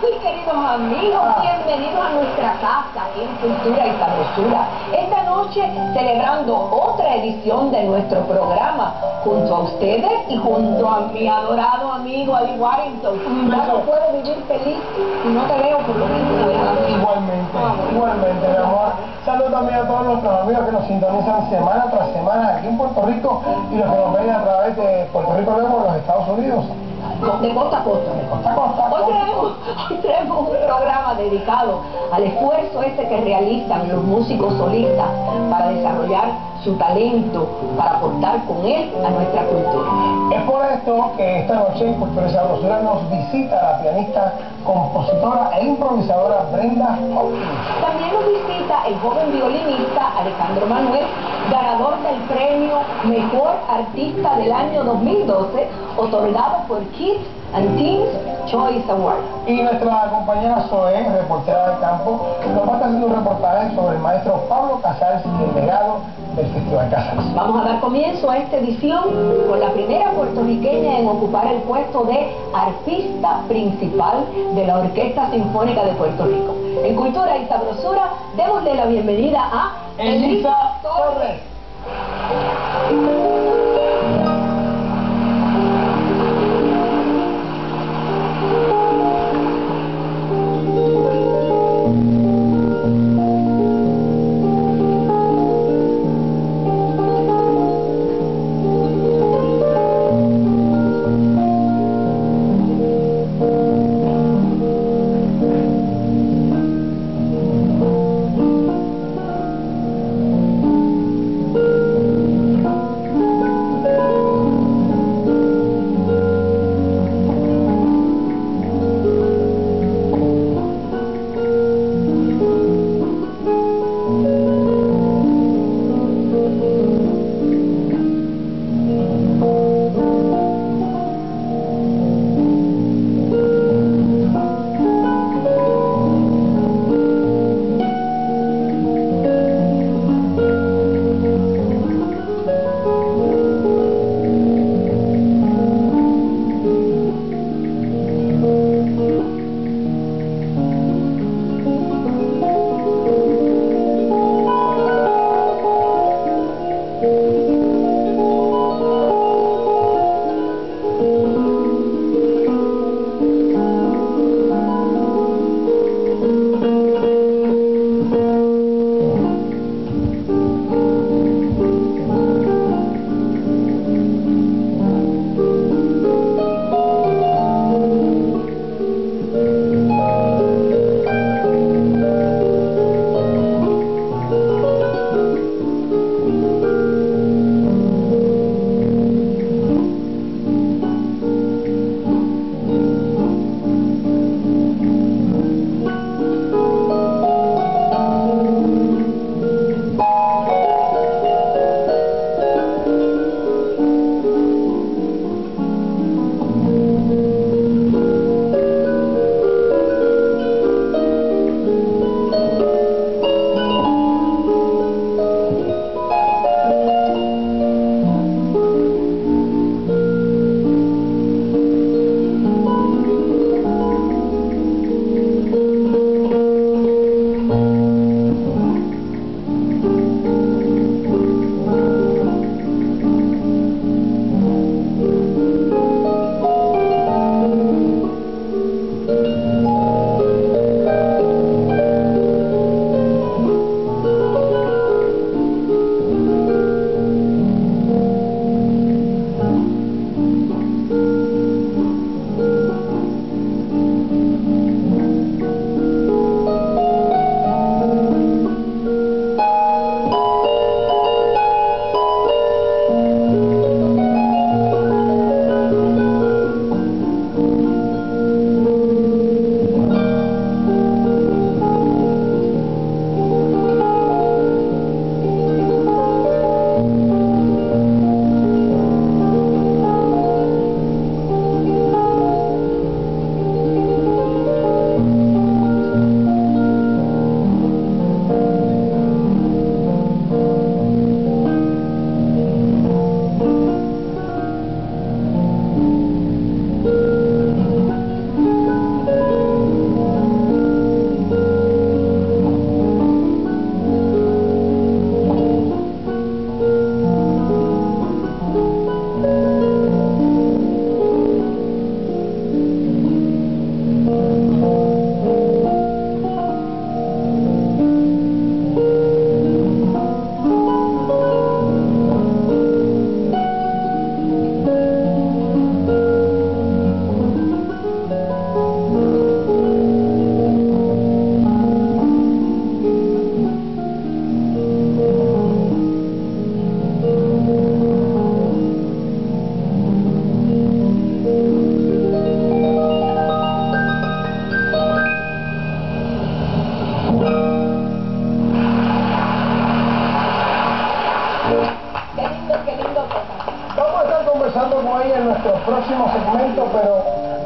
Muy queridos amigos, bienvenidos a nuestra casa en Cultura y Sabrosura. Esta noche celebrando otra edición de nuestro programa junto a ustedes y junto a mi adorado amigo Ali Warrington. Ya no puedo vivir feliz si no te veo por lo menos una vez a la semana. Igualmente, mi amor. Saludos también a todos nuestros amigos que nos sintonizan semana tras semana aquí en Puerto Rico y los que nos ven a través de Puerto Rico luego en los Estados Unidos. De costa a costa. De costa a costa. Hoy tenemos un programa dedicado al esfuerzo que realizan los músicos solistas para desarrollar su talento, para aportar con él a nuestra cultura. Es por esto que esta noche en Cultura y Sabrosura nos visita la pianista, compositora e improvisadora Brenda Hopkins. También nos visita el joven violinista Alejandro Manuel, ganador del premio Mejor Artista del año 2012, otorgado por Kids and Teens Choice Award. Y nuestra compañera Zoe, reportera del campo, nos va a estar haciendo un reportaje sobre el maestro Pablo Casals y el legado del Festival Casals. Vamos a dar comienzo a esta edición con la primera puertorriqueña en ocupar el puesto de artista principal de la Orquesta Sinfónica de Puerto Rico. En Cultura y Sabrosura, démosle la bienvenida a Elisa Torres.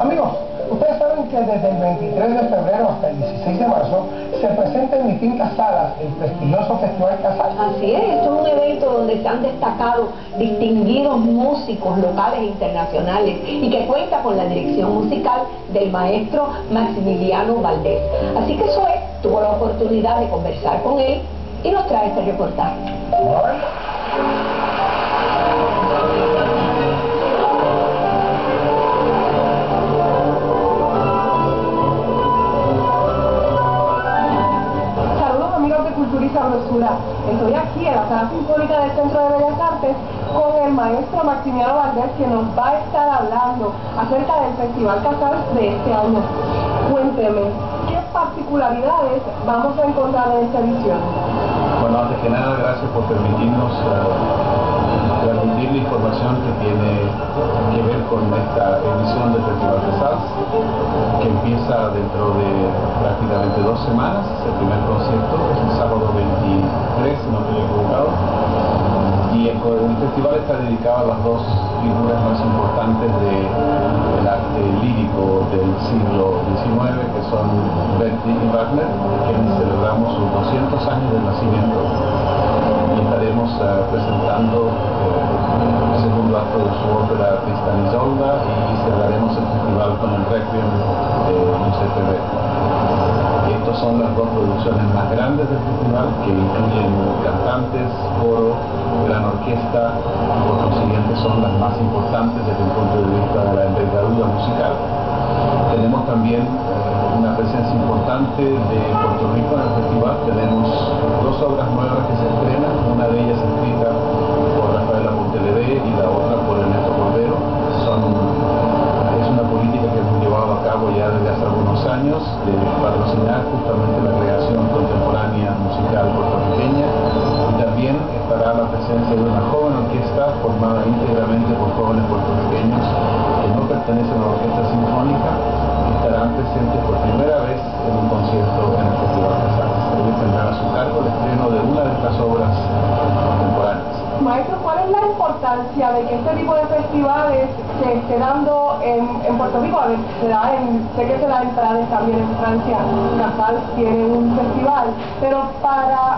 Amigos, ustedes saben que desde el 23 de febrero hasta el 16 de marzo se presenta en distintas salas el prestigioso Festival Casal. Así es, esto es un evento donde se han destacado distinguidos músicos locales e internacionales y que cuenta con la dirección musical del maestro Maximiliano Valdés. Así que Zoe tuvo la oportunidad de conversar con él y nos trae este reportaje. Sabrosura. Estoy aquí en la Sala Sinfónica del Centro de Bellas Artes con el maestro Maximiliano Valdés, que nos va a estar hablando acerca del Festival Casal de este año. Cuénteme, ¿qué particularidades vamos a encontrar en esta edición? Bueno, antes que nada, gracias por permitirnos transmitir la información que tiene que ver con esta edición del Festival Casal, que empieza dentro de prácticamente 2 semanas. El primer concierto es el sábado 23, si no estoy equivocado, y el festival está dedicado a las 2 figuras más importantes del arte lírico del siglo XIX, que son Verdi y Wagner, quienes celebramos sus 200 años de nacimiento, y estaremos presentando el segundo acto de su ópera Tristan y Isolda, y cerraremos el festival con el Requiem de Giuseppe Verdi. Estas son las 2 producciones más grandes del festival, que incluyen cantantes, coro, gran orquesta, y por consiguiente son las más importantes desde el punto de vista de la envergadura musical. Tenemos también una presencia importante de Puerto Rico en el festival. Tenemos 2 obras nuevas que se estrenan, una de ellas escrita por Rafaela Monteledé y la otra por Ernesto Cordero. Es una política que hemos llevado a cabo ya desde hace algunos años, de patrocinar justamente la creación contemporánea musical puertorriqueña, y también estará la presencia de una joven orquesta formada íntegramente por jóvenes puertorriqueños que no pertenecen a la orquesta sinfónica, y estarán presentes por primera vez en un concierto en el Festival Casal. Ellos tendrán a su cargo el estreno de una de estas obras contemporáneas. Maestro, ¿cuál es la importancia de que este tipo de festivales se esté dando en Puerto Rico? A ver, sé que se da en Prades también, en Francia, Casal tiene un festival, pero para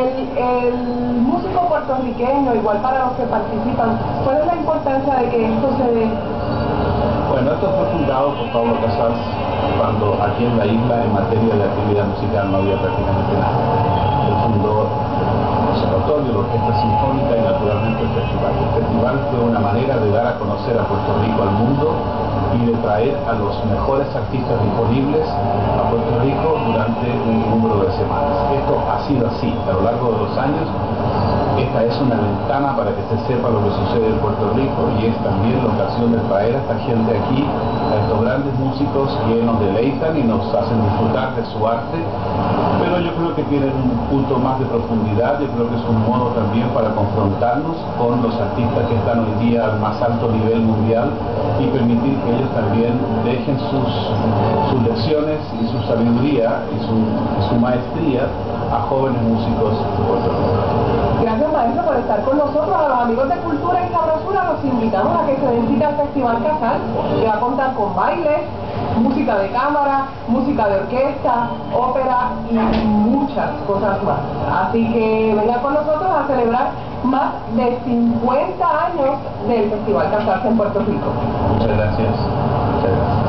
el músico puertorriqueño, igual para los que participan, ¿cuál es la importancia de que esto se dé? Bueno, esto fue fundado por Pablo Casals cuando aquí en la isla, en materia de actividad musical, no había prácticamente nada. Él fundó el Conservatorio, la Orquesta Sinfónica y naturalmente el festival. El festival fue una manera de dar a conocer a Puerto Rico al mundo y de traer a los mejores artistas disponibles a Puerto Rico durante un número de semanas. Esto ha sido así a lo largo de los años. Esta es una ventana para que se sepa lo que sucede en Puerto Rico, y es también la ocasión de traer a esta gente aquí, a estos grandes músicos que nos deleitan y nos hacen disfrutar de su arte, pero yo creo que tienen un punto más de profundidad. Yo creo que es un modo también para confrontarnos con los artistas que están hoy día al más alto nivel mundial y permitir que ellos también dejen sus lecciones y su sabiduría y su maestría a jóvenes músicos de Puerto Rico. Gracias, maestro, por estar con nosotros. A los amigos de Cultura y Sabrosura los invitamos a que se den cita al Festival Casal, que va a contar con bailes, música de cámara, música de orquesta, ópera y muchas cosas más. Así que vengan con nosotros a celebrar más de 50 años del Festival Casal en Puerto Rico. Muchas gracias. Muchas gracias.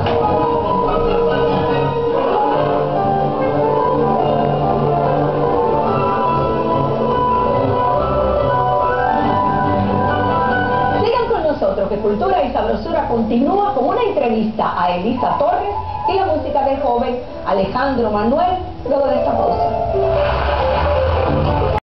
Que Cultura y Sabrosura continúa con una entrevista a Elisa Torres y la música del joven Alejandro Manuel luego de esta pausa.